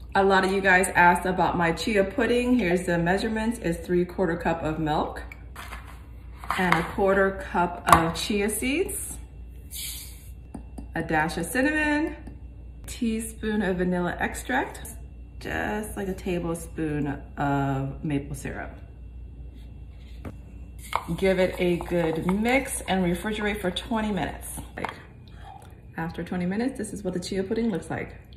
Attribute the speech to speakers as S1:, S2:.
S1: A lot of you guys asked about my chia pudding. Here's the measurements. It's 3/4 cup of milk and 1/4 cup of chia seeds, a dash of cinnamon, teaspoon of vanilla extract, just like a tablespoon of maple syrup. Give it a good mix and refrigerate for 20 minutes. After 20 minutes, this is what the chia pudding looks like.